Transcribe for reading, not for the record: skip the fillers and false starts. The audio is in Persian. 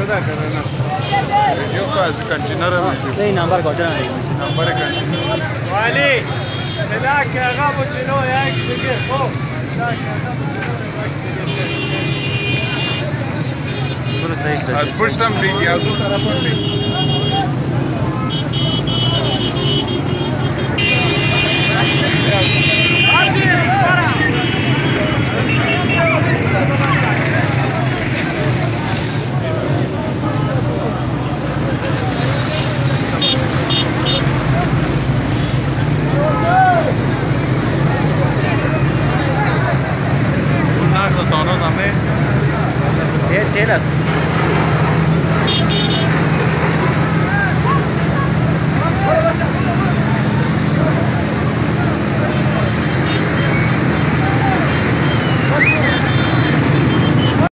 da karana. Yo ko az container है नहीं number code है नंबर है कंटेनर वाली هناك غابوا شنو يا اكسجين فوق هناك برو صحیح شد از پشتم بگی از اون طرفم بگی تیل است